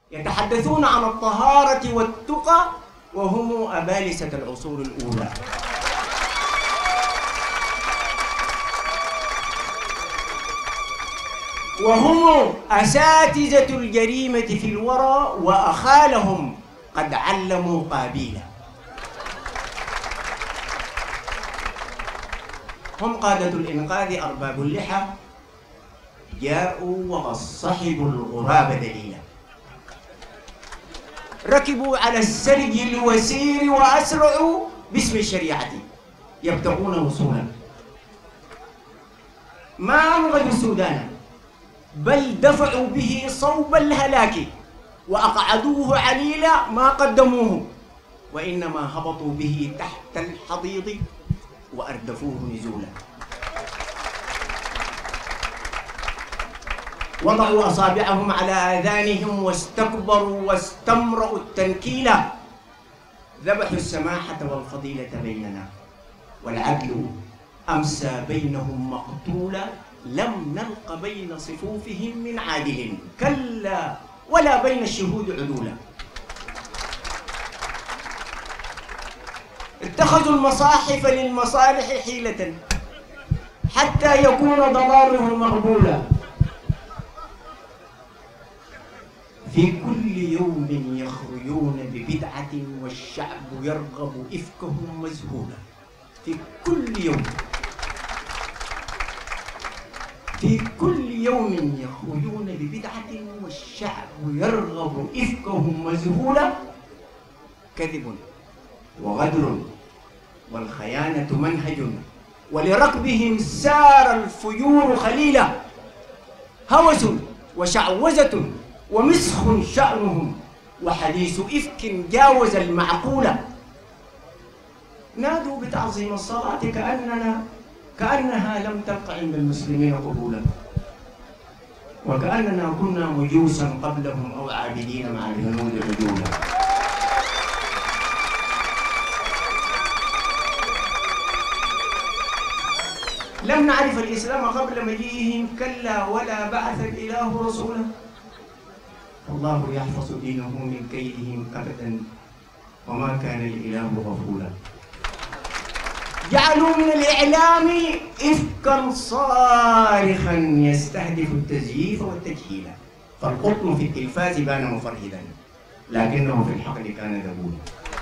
يتحدثون عن الطهارة والتقى وهم أبالسة العصور الأولى. وهم أساتذة الجريمة في الورى، وأخالهم قد علموا قابيلا. هم قادة الإنقاذ أرباب اللحى، جاءوا وصحبوا الغراب دليلا، ركبوا على السرج الوسير وأسرعوا باسم الشريعة يبتغون وصولا. ما أنقذوا السودان بل دفعوا به صوب الهلاك، وأقعدوه عليلا ما قدموه، وإنما هبطوا به تحت الحضيض وأردفوه نزولا. وضعوا أصابعهم على آذانهم واستكبروا واستمرأوا التنكيل، ذبحوا السماحة والفضيلة بيننا، والعدل أمسى بينهم مقتولا، لم نلق بين صفوفهم من عادل، كلا ولا بين الشهود عدولا. اتخذوا المصاحف للمصالح حيلة حتى يكون ضلاله مقبولا. في كل يوم يخرجون ببدعة والشعب يرغب إفكهم مذهولا. في كل يوم، في كل يوم يخرجون ببدعة والشعب يرغب إفكهم مذهولا. كذب وغدر والخيانة منهج، ولركبهم سار الفجور خليلا. هوس وشعوذة ومسخ شأنهم، وحديث إفك جاوز المعقول. نادوا بتعظيم الصلاة كأنها لم تلق عند المسلمين قبولا، وكأننا كنا مجوسا قبلهم أو عابدين مع الهنود رجولا. لم نعرف الإسلام قبل مجيئهم، كلا ولا بعث الإله رسولا. الله يحفظ دينه من كيدهم أبدا، وما كان الإله غفولا. جعلوا من الإعلام إفكا صارخا يستهدف التزييف والتجهيل، فالقطن في التلفاز بان مفرهدا لكنه في الحقل كان ذبولا.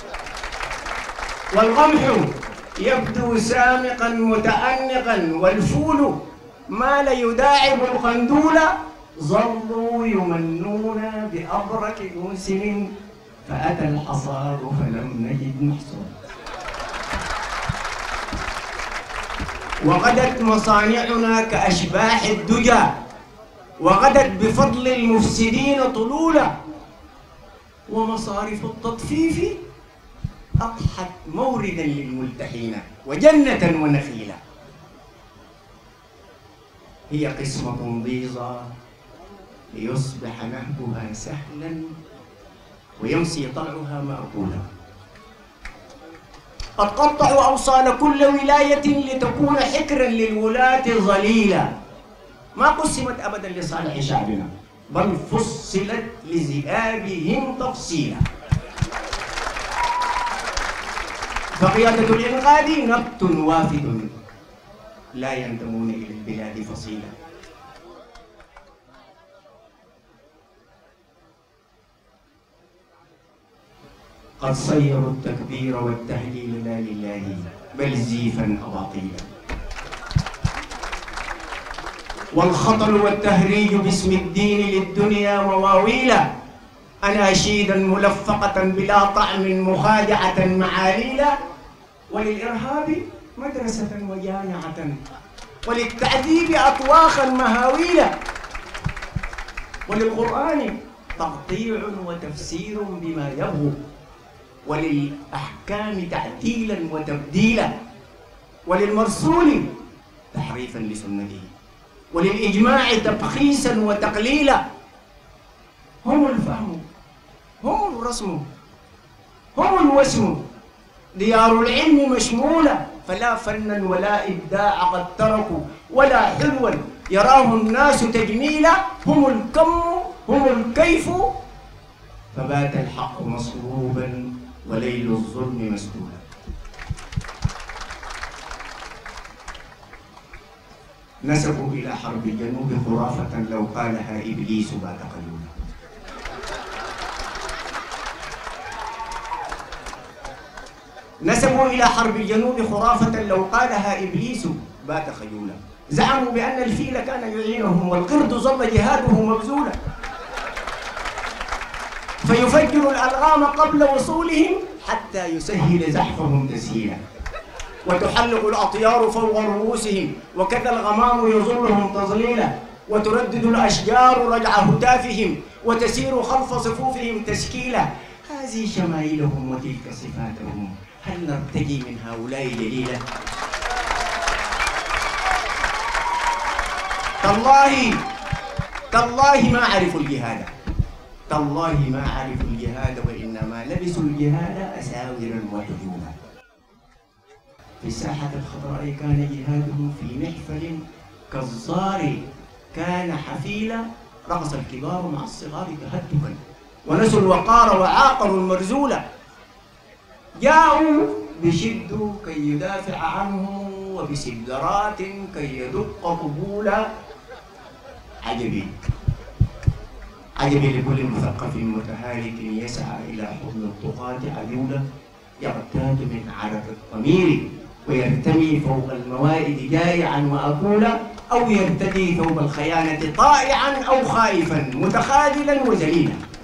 والقمح يبدو سامقا متأنقا، والفول مال يداعب القندول. ظلوا يمنون بأبرك موسم، فأتى الحصاد فلم نجد محصولا. وغدت مصانعنا كأشباح الدجى، وغدت بفضل المفسدين طلولا. ومصارف التطفيف أضحت موردا للملتحين وجنة ونخيلا. هي قسمة ضيزى ليصبح نهبها سهلا ويمسي طلعها مأكولا. قد قطعوا أوصال كل ولاية لتكون حكرا للولاة ظليلا. ما قسمت أبدا لصالح شعبنا، بل فصلت لذئابهم تفصيلا. فقيادة الإنقاذ نبت وافد، لا ينتمون إلى البلاد فصيلا. قد صيروا التكبير والتهليل لا لله، بل زيفا أباطيلا. والخطل والتهريج باسم الدين للدنيا مواويلا. أناشيدا ملفقة بلا طعم مخادعة معاليلا. وللإرهاب مدرسة وجامعة، وللتعذيب أطواخا مهاويلا. وللقرآن تقطيع وتفسير بما يبغو، وللأحكام تعديلا وتبديلا، وللمرسول تحريفا لسنته، وللإجماع تبخيسا وتقليلا. هم الفهم، هم الرسم، هم الوسم، ديار العلم مشمولة، فلا فنا ولا إبداع قد تركوا، ولا حلوا يراه الناس تجميلا. هم الكم، هم الكيف، فبات الحق مصلوبا وليل الظلم مسدولا. نسبوا إلى حرب الجنوب خرافة لو قالها إبليس بات قيولا. نسبوا إلى حرب الجنوب خرافة لو قالها إبليس بات خيولا. زعموا بأن الفيل كان يعينهم والقرد ظل جهاده مبذولا، فيفجر الألغام قبل وصولهم حتى يسهل زحفهم تسهيلا، وتحلق الأطيار فوق رؤوسهم وكذا الغمام يظلهم تظليلا، وتردد الأشجار رجع هتافهم وتسير خلف صفوفهم تشكيلا. هذه شمائلهم وتلك صفاتهم، هل نرتجي من هؤلاء جليلا؟ تالله ما عرفوا الجهاد، تالله ما عرفوا الجهاد، وإنما لبسوا الجهاد أساورا وحجولا. في الساحة الخضراء كان جهادهم في محفل كالزار كان حفيلا، رقص الكبار مع الصغار تهتكا ونسوا الوقار وعاقروا المرزولا. جاءوا بشد كي يدافع عنهم وبسدرات كي يدق قبولا. عجبي لكل مثقف متهالك يسعى إلى حضن الطغاة عجولا، يغتاد من عرق الضمير ويرتمي فوق الموائد جائعا وأكولا، أو يرتدي ثوب الخيانة طائعا أو خائفا متخاذلا وذليلا.